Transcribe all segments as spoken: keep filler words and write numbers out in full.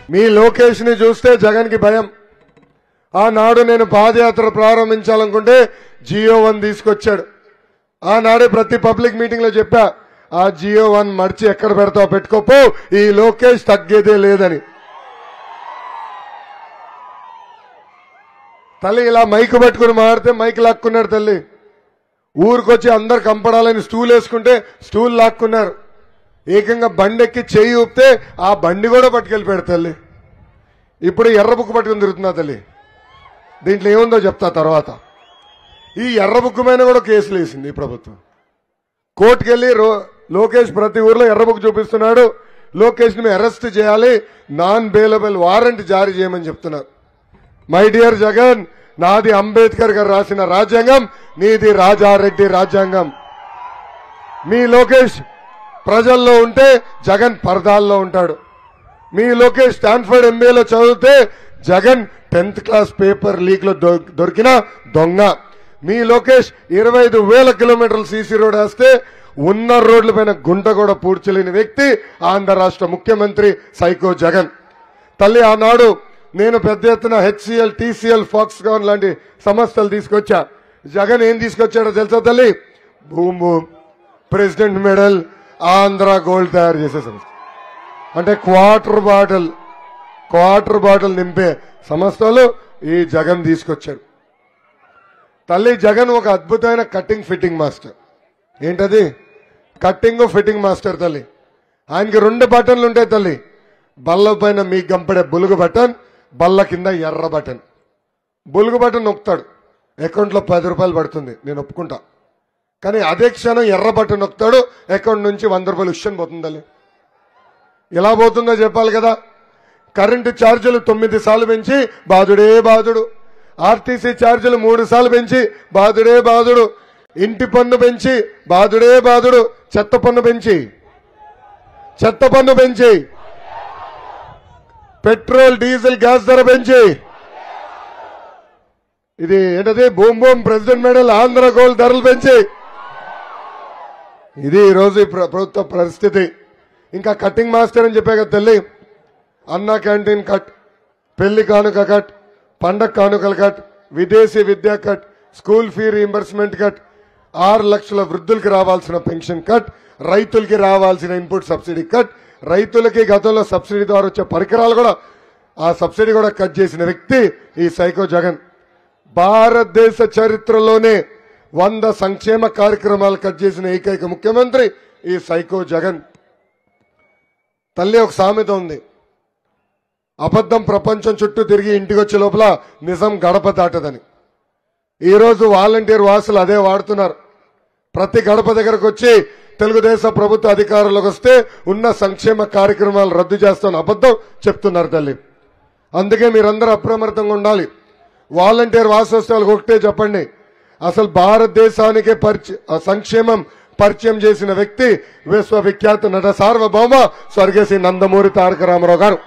మీ లోకేష్ ని చూస్తే జగన్ కి భయం. ఆనాడు నేను పాదయాత్ర ప్రారంభించాలనుకుంటే జియో వన్ తీసుకొచ్చాడు. ఆనాడే ప్రతి పబ్లిక్ మీటింగ్ లో చెప్పా, ఆ జియో వన్ మర్చి ఎక్కడ పెడతావు పెట్టుకోపో, ఈ లోకేష్ తగ్గేదే లేదని. తల్లి ఇలా మైక్ పట్టుకుని మాడితే మైక్ లాక్కున్నాడు. తల్లి ఊరికొచ్చి అందరు కంపడాలని స్టూల్ వేసుకుంటే స్టూల్ లాక్కున్నారు. ఏకంగా బండి ఎక్కి చెయ్యి ఊపితే ఆ బండి కూడా పట్టుకెళ్ళిపోయాడు. తల్లి ఇప్పుడు ఎర్ర బుక్ పట్టుకుని తిరుగుతున్నా. తల్లి దీంట్లో ఏముందో చెప్తా తర్వాత. ఈ ఎర్ర బుక్ మీద కూడా కేసులు వేసింది ఈ ప్రభుత్వం. కోర్టుకెళ్లి లోకేష్ ప్రతి ఊర్లో ఎర్ర బుక్ చూపిస్తున్నాడు, లోకేష్ ని అరెస్ట్ చేయాలి, నాన్ బెయిలబుల్ వారెంట్ జారీ చేయమని చెప్తున్నారు. మై డియర్ జగన్, నాది అంబేద్కర్ గారు రాసిన రాజ్యాంగం, నీది రాజారెడ్డి రాజ్యాంగం. మీ లోకేష్ ప్రజల్లో ఉంటే జగన్ పరదాల్లో ఉంటాడు. మీ లోకేష్ స్టాన్ఫర్డ్ ఎంబీఏలో చదివితే Jagan tenth class paper leak లో దొరికిన దొంగ. మీ లోకేష్ ఇరవై ఐదు వేల కిలోమీటర్లు సీసీ రోడ్ వేస్తే ఉన్న రోడ్ల పైన గుంట కూడా పూడ్చలేని వ్యక్తి ఆంధ్ర రాష్ట్ర ముఖ్యమంత్రి సైకో జగన్. తల్లి ఆనాడు నేను పెద్ద ఎత్తున హెచ్సిఎల్, టీసీఎల్, ఫాక్స్కాన్ లాంటి సంస్థలు తీసుకొచ్చా. జగన్ ఏం తీసుకొచ్చాడో తెలుసా తల్లి? Boom boom, president medal, Andhra gold తయారు చేసే సంస్థ. అంటే క్వార్టర్ బాటిల్ క్వార్టర్ బాటిల్ నింపే సంస్థలు ఈ జగన్ తీసుకొచ్చాడు. తల్లి జగన్ ఒక అద్భుతమైన కట్టింగ్ ఫిట్టింగ్ మాస్టర్. ఏంటది? Cutting fitting master. తల్లి ఆయనకి రెండు బటన్లు ఉంటాయి. తల్లి బల్ల పైన మీ గంపడే బులుగు బటన్, బల్ల కింద ఎర్ర బటన్. బులుగు బటన్ నొక్కుతాడు, అకౌంట్లో పది రూపాయలు పడుతుంది, నేను ఒప్పుకుంటా. కానీ అదే క్షణం ఎర్ర బటన్ నొక్కుతాడు, అకౌంట్ నుంచి వంద రూపాయలు ఉష్షన్ పోతుంది. తల్లి ఎలా పోతుందో చెప్పాలి కదా. కరెంటు ఛార్జీలు తొమ్మిది సార్లు పెంచి బాధుడే బాధుడు, ఆర్టీసీ ఛార్జీలు మూడు సార్లు పెంచి బాధుడే బాధుడు, ఇంటి పన్ను పెంచి బాధుడే బాధుడు, చెత్త పన్ను పెంచి చెత్త పన్ను పెంచి పెట్రోల్, డీజిల్, గ్యాస్ ధర పెంచి, ఇది ఏంటది? Boom boom, president medal, Andhra gold ధరలు పెంచి, ఇది ఈరోజు ప్రభుత్వ పరిస్థితి. ఇంకా కటింగ్ మాస్టర్ అని చెప్పే కదా తల్లి. అన్నా క్యాంటీన్ కట్, పెళ్లి కానుక కట్, పండగ కానుకల కట్, విదేశీ విద్యా cut, school fee reimbursement cut, ఆరు లక్షల వృద్ధులకి రావాల్సిన పెన్షన్ కట్, రైతులకి రావాల్సిన ఇన్పుట్ సబ్సిడీ కట్, రైతులకి గతంలో సబ్సిడీ ద్వారా వచ్చే పరికరాలు కూడా ఆ సబ్సిడీ కూడా కట్ చేసిన వ్యక్తి ఈ సైకో జగన్. భారతదేశ చరిత్రలోనే వంద సంక్షేమ కార్యక్రమాలు కట్ చేసిన ఏకైక ముఖ్యమంత్రి ఈ సైకో జగన్. తల్లి ఒక సామెత ఉంది, అబద్ధం ప్రపంచం చుట్టూ తిరిగి ఇంటికి వచ్చే లోపల నిజం గడప దాటదని. ఈరోజు వాలంటీర్ వాసులు అదే వాడుతున్నారు. ప్రతి గడప దగ్గరకు వచ్చి తెలుగుదేశం ప్రభుత్వ అధికారంలోకి వస్తే ఉన్న సంక్షేమ కార్యక్రమాలు రద్దు చేస్తామని అబద్ధం చెప్తున్నారు తల్లి. అందుకే మీరందరూ అప్రమత్తంగా ఉండాలి. వాలంటీర్ వాసు వస్తే వాళ్ళకి ఒకటే చెప్పండి, అసలు భారతదేశానికే పరిచయం సంక్షేమం పరిచయం చేసిన వ్యక్తి విశ్వవిఖ్యాత నట సార్వభౌమ స్వర్గశ్రీ నందమూరి తారక రామారావు గారు.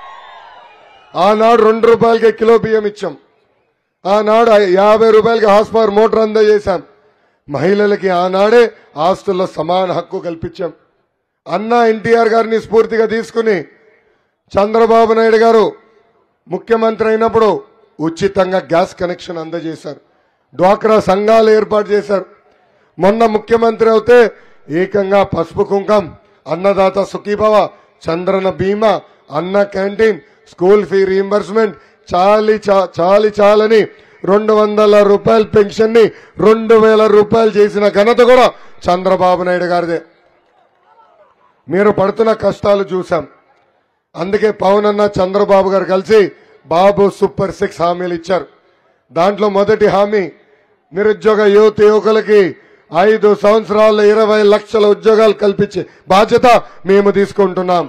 ఆనాడు రెండు రూపాయలకి కిలో బియ్యం ఇచ్చాం. ఆనాడు యాభై రూపాయలకి హార్స్ పవర్ మోటార్ అందజేశాం. మహిళలకి ఆనాడే ఆస్తుల్లో సమాన హక్కు కల్పించాం. అన్నా ఎన్టీఆర్ గారిని స్ఫూర్తిగా తీసుకుని చంద్రబాబు నాయుడు గారు ముఖ్యమంత్రి అయినప్పుడు ఉచితంగా గ్యాస్ కనెక్షన్ అందజేశారు. డ్వాక్రా సంఘాలు ఏర్పాటు చేశారు. మొన్న ముఖ్యమంత్రి అవుతే ఏకంగా పసుపు కుంకం, అన్నదాత సుఖీభవ, చంద్రన బీమా, అన్న క్యాంటీన్, స్కూల్ ఫీ రీంబర్స్మెంట్, చాలి చాలి చాలని రెండు వందల రూపాయల పెన్షన్ ని రెండు వేల రూపాయలు చేసిన ఘనత కూడా చంద్రబాబు నాయుడు గారిదే. మీరు పడుతున్న కష్టాలు చూశాం. అందుకే పవన్ అన్న చంద్రబాబు గారు కలిసి బాబు సూపర్ సిక్స్ హామీలు ఇచ్చారు. దాంట్లో మొదటి హామీ నిరుద్యోగ యువత యువకులకి ఐదు సంవత్సరాల్లో ఇరవై లక్షల ఉద్యోగాలు కల్పించే బాధ్యత మేము తీసుకుంటున్నాం.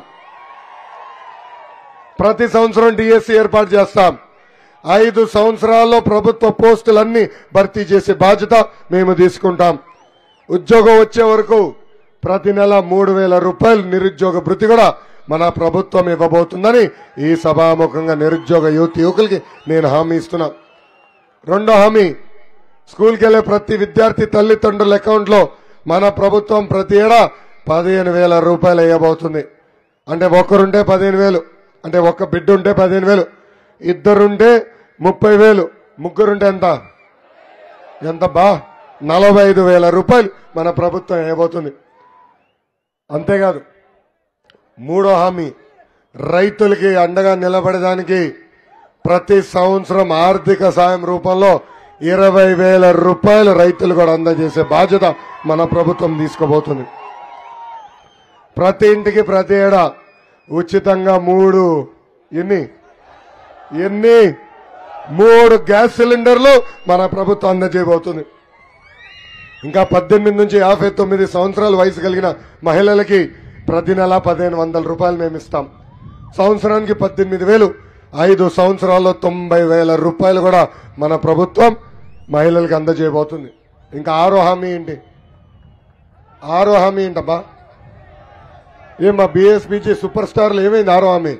ప్రతి సంవత్సరం డిఎస్సి ఏర్పాటు చేస్తాం. ఐదు సంవత్సరాల్లో ప్రభుత్వ పోస్టులన్నీ భర్తీ చేసే బాధ్యత మేము తీసుకుంటాం. ఉద్యోగం వచ్చే వరకు ప్రతి నెల మూడు వేల రూపాయలు నిరుద్యోగ భృతి కూడా మన ప్రభుత్వం ఇవ్వబోతుందని ఈ సభాముఖంగా నిరుద్యోగ యువత యువకులకి నేను హామీ ఇస్తున్నా. రెండో హామీ, స్కూల్కి వెళ్లే ప్రతి విద్యార్థి తల్లిదండ్రుల అకౌంట్ లో మన ప్రభుత్వం ప్రతి ఏడా పదిహేను వేల రూపాయలు వేయబోతుంది. అంటే ఒక్కరుంటే పదిహేను వేలు, అంటే ఒక్క బిడ్డ ఉంటే పదిహేను వేలు, ఇద్దరుంటే ముప్పై వేలు, ముగ్గురుంటే ఎంత ఎంత బా నలభై ఐదు వేల రూపాయలు మన ప్రభుత్వం ఇవ్వబోతుంది. అంతేకాదు మూడో హామీ రైతులకి అండగా నిలబడడానికి ప్రతి సంవత్సరం ఆర్థిక సాయం రూపంలో ఇరవై వేల రూపాయలు రైతులు కూడా అందజేసే బాధ్యత మన ప్రభుత్వం తీసుకోబోతుంది. ప్రతి ఇంటికి ప్రతి ఏడా ఉచితంగా మూడు ఎన్ని ఎన్ని మూడు గ్యాస్ సిలిండర్లు మన ప్రభుత్వం అందజేయబోతుంది. ఇంకా పద్దెనిమిది నుంచి యాభై తొమ్మిది సంవత్సరాల వయసు కలిగిన మహిళలకి ప్రతి నెల పదిహేను వందల రూపాయలు మేము ఇస్తాం. సంవత్సరానికి పద్దెనిమిది వేలు, ఐదు సంవత్సరాల్లో తొంభై వేల రూపాయలు కూడా మన ప్రభుత్వం మహిళలకు అందజేయబోతుంది. ఇంకా ఆరో హామీ ఏంటి? ఆరో హామీ ఏంటబ్బా? ఏం మా బీఎస్పీజీ సూపర్ స్టార్లు ఏమైంది? ఆరో హామీ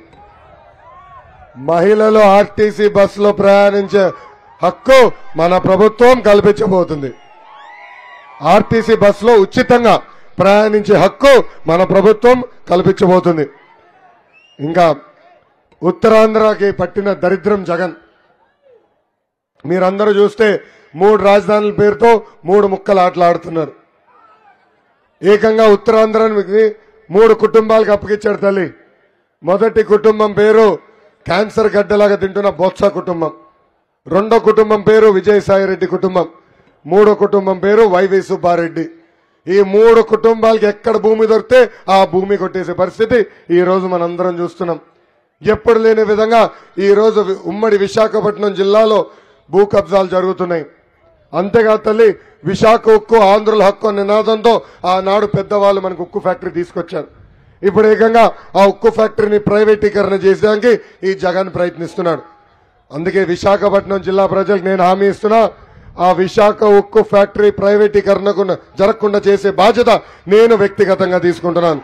మహిళలు ఆర్టీసీ బస్సులో ప్రయాణించే హక్కు మన ప్రభుత్వం కల్పించబోతుంది. ఆర్టీసీ బస్సులో ఉచితంగా ప్రయాణించే హక్కు మన ప్రభుత్వం కల్పించబోతుంది. ఇంకా ఉత్తరాంధ్రకి పట్టిన దరిద్రం జగన్. మీరందరూ చూస్తే మూడు రాజధానుల పేరుతో మూడు ముక్కలు ఆటలాడుతున్నారు. ఏకంగా ఉత్తరాంధ్రానికి మూడు కుటుంబాలకు అప్పగించాడు తల్లి. మొదటి కుటుంబం పేరు క్యాన్సర్ గడ్డలాగా తింటున్న బొత్స కుటుంబం, రెండో కుటుంబం పేరు విజయసాయిరెడ్డి కుటుంబం, మూడో కుటుంబం పేరు వైవి సుబ్బారెడ్డి. ఈ మూడు కుటుంబాలకి ఎక్కడ భూమి దొరికితే ఆ భూమి కొట్టేసే పరిస్థితి ఈ రోజు మనందరం చూస్తున్నాం. ఎప్పుడు లేని విధంగా ఈ రోజు ఉమ్మడి విశాఖపట్నం జిల్లాలో భూ కబ్జాలు జరుగుతున్నాయి. అంతేకాదు తల్లి, విశాఖ ఉక్కు ఆంధ్రుల హక్కు అనే నినాదంతో ఆనాడు పెద్దవాళ్ళు మనకు ఉక్కు ఫ్యాక్టరీ తీసుకొచ్చారు. ఇప్పుడు ఏకంగా ఆ ఉక్కు ఫ్యాక్టరీని ప్రైవేటీకరణ చేసేదానికి ఈ జగన్ ప్రయత్నిస్తున్నాడు. అందుకే విశాఖపట్నం జిల్లా ప్రజలకు నేను హామీ ఇస్తున్నా, ఆ విశాఖ ఉక్కు ఫ్యాక్టరీ ప్రైవేటీకరణకు జరగకుండా చేసే బాధ్యత నేను వ్యక్తిగతంగా తీసుకుంటున్నాను.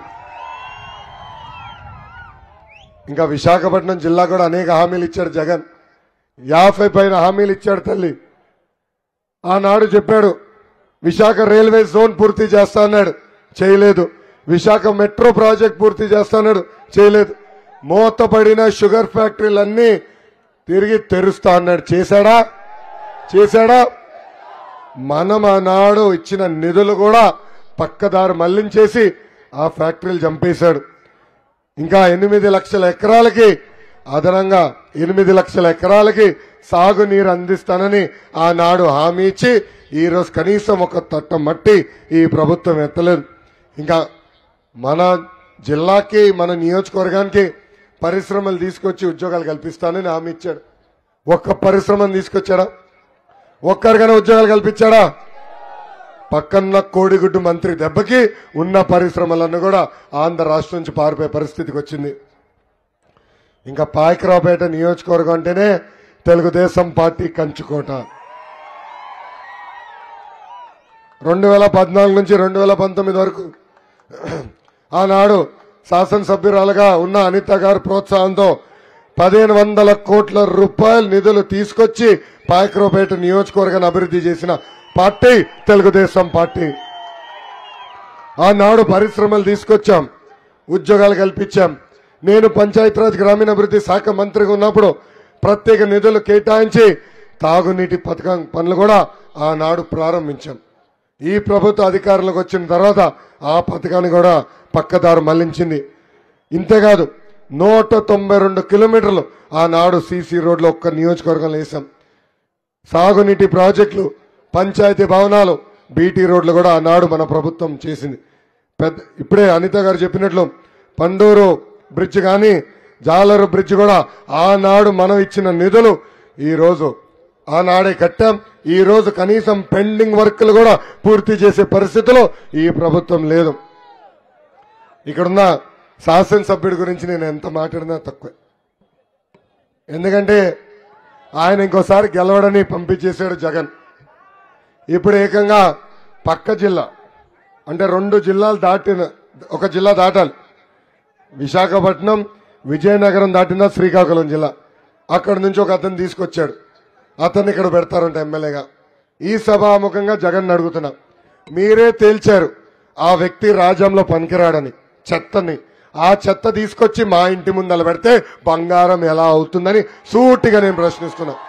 ఇంకా విశాఖపట్నం జిల్లా కూడా అనేక హామీలు ఇచ్చాడు జగన్. యాభై పైన హామీలు ఇచ్చాడు తల్లి. ఆనాడు చెప్పాడు విశాఖ రైల్వే జోన్ పూర్తి చేస్తా అన్నాడు, చేయలేదు. విశాఖ మెట్రో ప్రాజెక్ట్ పూర్తి చేస్తా అన్నాడు, చేయలేదు. మూతపడిన షుగర్ ఫ్యాక్టరీలన్నీ తిరిగి తెరుస్తా అన్నాడు, చేశాడా? చేశాడా? మనం ఆనాడు ఇచ్చిన నిధులు కూడా పక్కదారి మళ్లించేసి ఆ ఫ్యాక్టరీలు చంపేశాడు. ఇంకా ఎనిమిది లక్షల ఎకరాలకి అదనంగా ఎనిమిది లక్షల ఎకరాలకి సాగునీరు అందిస్తానని ఆనాడు హామీ ఇచ్చి ఈరోజు కనీసం ఒక తట్ట మట్టి ఈ ప్రభుత్వం ఎత్తలేదు. ఇంకా మన జిల్లాకి మన నియోజకవర్గానికి పరిశ్రమలు తీసుకొచ్చి ఉద్యోగాలు కల్పిస్తానని హామీ ఇచ్చాడు. ఒక్క పరిశ్రమను తీసుకొచ్చాడా? ఒక్కరికైనా ఉద్యోగాలు కల్పించాడా? పక్కన్న కోడిగుడ్డు మంత్రి దెబ్బకి ఉన్న పరిశ్రమలన్నీ కూడా ఆంధ్ర రాష్ట్రం నుంచి పారిపోయే పరిస్థితికి వచ్చింది. ఇంకా పాయకరావుపేట నియోజకవర్గం అంటేనే తెలుగుదేశం పార్టీ కంచుకోట. రెండు వేల పద్నాలుగు నుంచి రెండు వేల పంతొమ్మిది వరకు ఆనాడు శాసనసభ్యురాలుగా ఉన్న అనిత గారి ప్రోత్సాహంతో పదిహేను వందల కోట్ల రూపాయల నిధులు తీసుకొచ్చి పాయకరావుపేట నియోజకవర్గాన్ని అభివృద్ధి చేసిన పార్టీ తెలుగుదేశం పార్టీ. ఆనాడు పరిశ్రమలు తీసుకొచ్చాం, ఉద్యోగాలు కల్పించాం. నేను పంచాయతీరాజ్ గ్రామీణాభివృద్ధి శాఖ మంత్రిగా ఉన్నప్పుడు ప్రత్యేక నిధులు కేటాయించి తాగునీటి పథకం పనులు కూడా ఆనాడు ప్రారంభించాం. ఈ ప్రభుత్వ అధికారులకు వచ్చిన తర్వాత ఆ పథకాన్ని కూడా పక్కదారు మళ్లించింది. ఇంతేకాదు నూట తొంభై రెండు కిలోమీటర్లు ఆనాడు సీసీ రోడ్లు ఒక్క నియోజకవర్గంలో వేశాం. సాగునీటి ప్రాజెక్టులు, పంచాయతీ భవనాలు, బీటీ రోడ్లు కూడా ఆనాడు మన ప్రభుత్వం చేసింది. పెద్ద ఇప్పుడే అనిత గారు చెప్పినట్లు పండూరు బ్రిడ్జ్ కానీ జాలరు బ్రిడ్జ్ కూడా ఆనాడు మనం ఇచ్చిన నిధులు ఈ రోజు ఆనాడే కట్టాం. ఈ రోజు కనీసం పెండింగ్ వర్క్లు కూడా పూర్తి చేసే పరిస్థితిలో ఈ ప్రభుత్వం లేదు. ఇక్కడున్న శాసనసభ్యుడి గురించి నేను ఎంత మాట్లాడినా తక్కువే. ఎందుకంటే ఆయన ఇంకోసారి గెలవడని పంపించేశాడు జగన్. ఇప్పుడు ఏకంగా పక్క జిల్లా అంటే రెండు జిల్లాలు దాటిన ఒక జిల్లా దాటాలి. విశాఖపట్నం, విజయనగరం దాటిన శ్రీకాకుళం జిల్లా. అక్కడి నుంచి ఒక అతను తీసుకొచ్చాడు. అతన్ని ఇక్కడ పెడతారంట ఎమ్మెల్యేగా. ఈ సభాముఖంగా జగన్ అడుగుతున్నా, మీరే తేల్చారు ఆ వ్యక్తి రాజ్యంలో పనికిరాడని, చెత్తని. ఆ చెత్త తీసుకొచ్చి మా ఇంటి ముందల పెడితే బంగారం ఎలా అవుతుందని సూటిగా నేను ప్రశ్నిస్తున్నా.